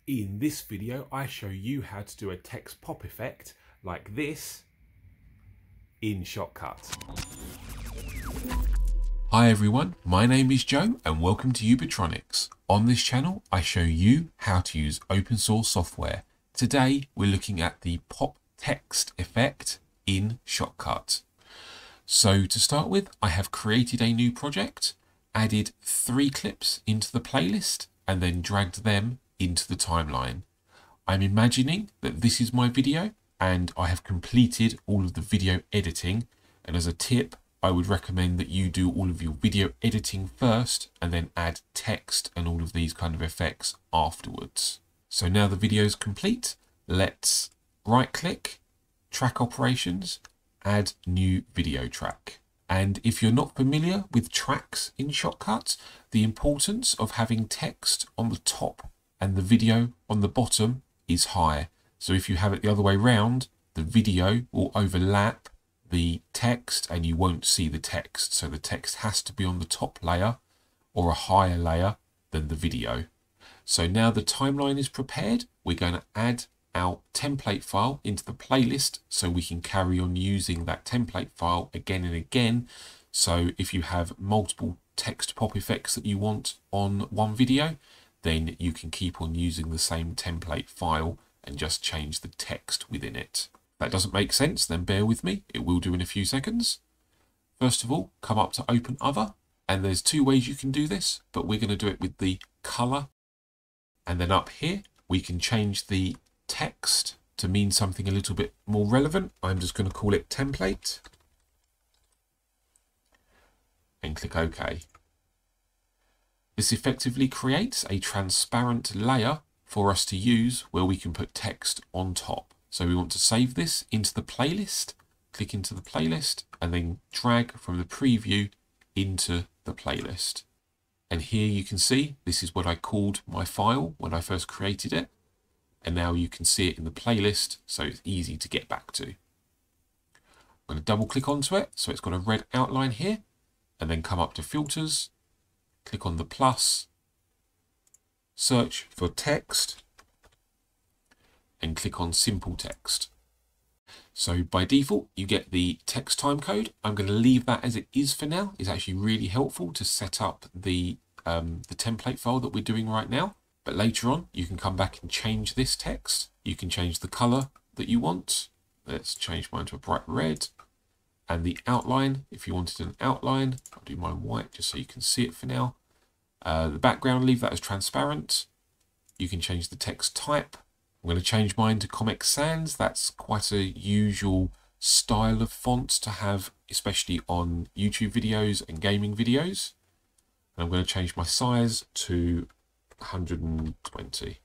In this video, I show you how to do a text pop effect like this in Shotcut. Hi everyone, my name is Joe and welcome to Ubitronics. On this channel, I show you how to use open source software. Today, we're looking at the pop text effect in Shotcut. So to start with, I have created a new project, added 3 clips into the playlist, and then dragged them into the timeline. I'm imagining that this is my video and I have completed all of the video editing, and as a tip I would recommend that you do all of your video editing first and then add text and all of these kind of effects afterwards. So now the video is complete, let's right click, track operations, add new video track. And if you're not familiar with tracks in Shotcut, the importance of having text on the top and the video on the bottom is high. So if you have it the other way round, the video will overlap the text and you won't see the text. So the text has to be on the top layer or a higher layer than the video. So now the timeline is prepared, we're going to add our template file into the playlist so we can carry on using that template file again and again. So if you have multiple text pop effects that you want on one video, then you can keep on using the same template file and just change the text within it. If that doesn't make sense, then bear with me, it will do in a few seconds. First of all, come up to Open Other, and there's 2 ways you can do this, but we're going to do it with the color. And then up here, we can change the text to mean something a little bit more relevant. I'm just going to call it template and click OK. This effectively creates a transparent layer for us to use where we can put text on top. So we want to save this into the playlist, click into the playlist and then drag from the preview into the playlist. And here you can see this is what I called my file when I first created it. And now you can see it in the playlist, so it's easy to get back to. I'm going to double click onto it, so it's got a red outline here, and then come up to filters, click on the plus, search for text, and click on simple text. So by default, you get the text timecode. I'm going to leave that as it is for now. It's actually really helpful to set up the template file that we're doing right now. But later on, you can come back and change this text. You can change the color that you want. Let's change mine to a bright red. And the outline, if you wanted an outline, I'll do mine white just so you can see it for now. The background, leave that as transparent. You can change the text type. I'm going to change mine to Comic Sans. That's quite a usual style of font to have, especially on YouTube videos and gaming videos. And I'm going to change my size to 120.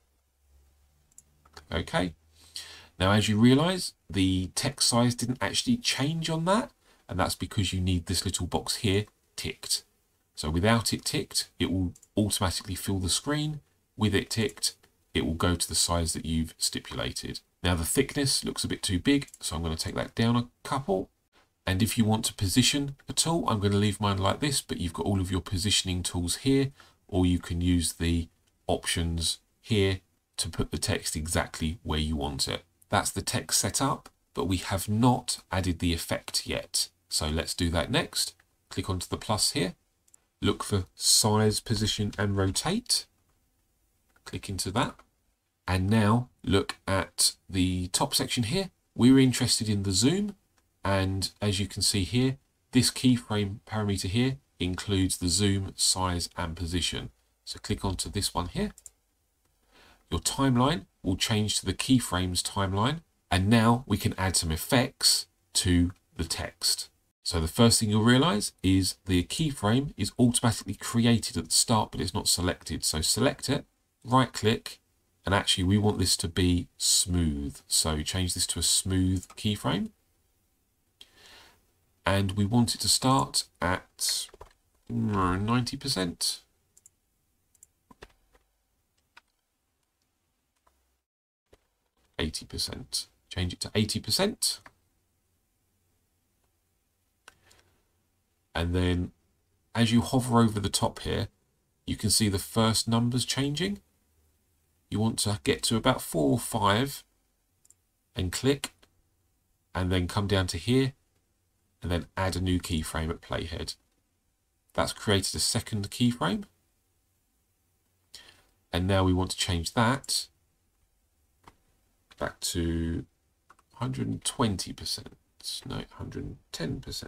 Okay. Now, as you realize, the text size didn't actually change on that, and that's because you need this little box here ticked. So without it ticked, it will automatically fill the screen. With it ticked, it will go to the size that you've stipulated. Now the thickness looks a bit too big, so I'm going to take that down a couple. And if you want to position a tool, I'm going to leave mine like this, but you've got all of your positioning tools here, or you can use the options here to put the text exactly where you want it. That's the text set up, but we have not added the effect yet. So let's do that next. Click onto the plus here. Look for size, position, and rotate. Click into that. And now look at the top section here. We're interested in the zoom. And as you can see here, this keyframe parameter here includes the zoom, size, and position. So click onto this one here. Your timeline will change to the keyframes timeline. And now we can add some effects to the text. So the first thing you'll realize is the keyframe is automatically created at the start, but it's not selected. So select it, right click, and actually we want this to be smooth. So change this to a smooth keyframe. And we want it to start at 90%. 80%. Change it to 80%. And then as you hover over the top here, you can see the first numbers changing. you want to get to about 4 or 5 and click, and then come down to here and then add a new keyframe at playhead. That's created a second keyframe. And now we want to change that back to 120%, no, 110%.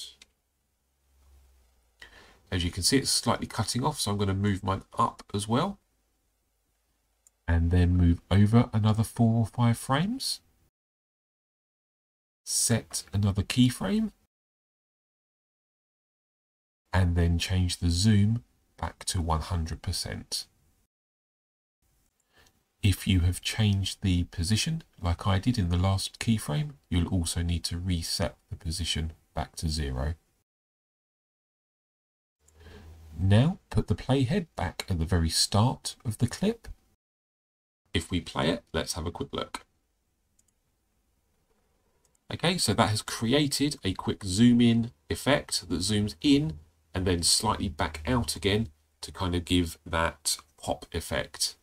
As you can see, it's slightly cutting off, so I'm going to move mine up as well. And then move over another 4 or 5 frames. Set another keyframe. And then change the zoom back to 100%. If you have changed the position, like I did in the last keyframe, you'll also need to reset the position back to 0. Now put the playhead back at the very start of the clip. If we play it, let's have a quick look. Okay, so that has created a quick zoom in effect that zooms in and then slightly back out again to kind of give that pop effect.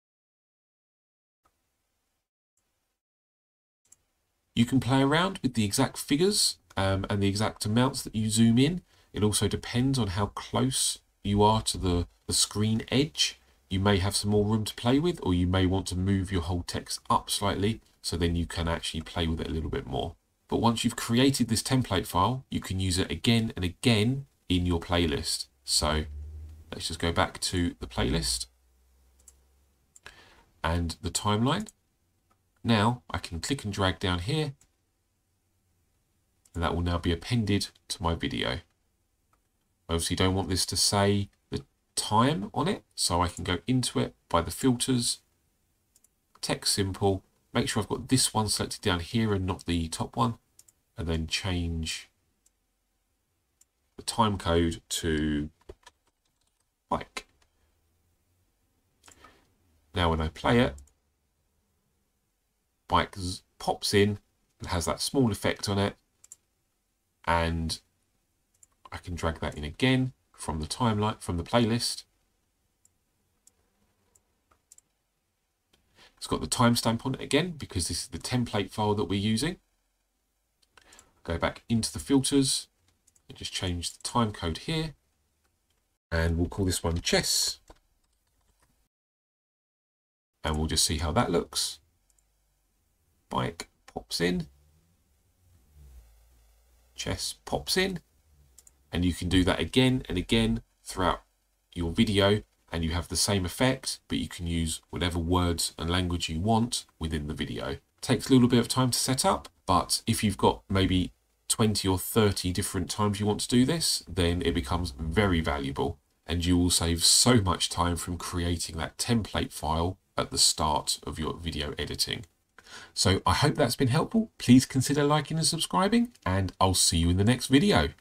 You can play around with the exact figures and the exact amounts that you zoom in. It also depends on how close you are to the screen edge. You may have some more room to play with, or you may want to move your whole text up slightly, so then you can actually play with it a little bit more. But once you've created this template file, you can use it again and again in your playlist. So let's just go back to the playlist and the timeline. Now I can click and drag down here, and that will now be appended to my video. I obviously don't want this to say the time on it, so I can go into it by the filters, text simple, make sure I've got this one selected down here and not the top one, and then change the time code to bike. Now when I play it, bike pops in and has that small effect on it, and I can drag that in again from the timeline, from the playlist. It's got the timestamp on it again because this is the template file that we're using. Go back into the filters and just change the time code here, and we'll call this one chess, and we'll just see how that looks. Bike pops in, chess pops in, and you can do that again and again throughout your video, and you have the same effect, but you can use whatever words and language you want within the video. Takes a little bit of time to set up, but if you've got maybe 20 or 30 different times you want to do this, then it becomes very valuable, and you will save so much time from creating that template file at the start of your video editing. So I hope that's been helpful. Please consider liking and subscribing, and I'll see you in the next video.